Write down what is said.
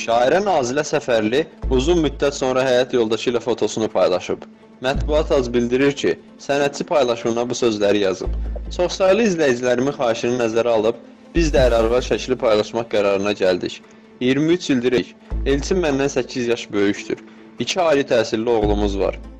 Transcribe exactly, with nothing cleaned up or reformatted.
Şairə Nazilə Səfərli uzun müddət sonra həyat yoldaşı ilə fotosunu paylaşıb. Mətbuat az bildirir ki, sənətçi paylaşımına bu sözləri yazıb. Çoxsaylı izləyicilərimin xahişini nəzərə alıb, biz də ər-arvad şəkli paylaşmaq qərarına gəldik. iyirmi üç ildir Elçin məndən səkkiz yaş böyükdür. İki ali təhsilli oğlumuz var.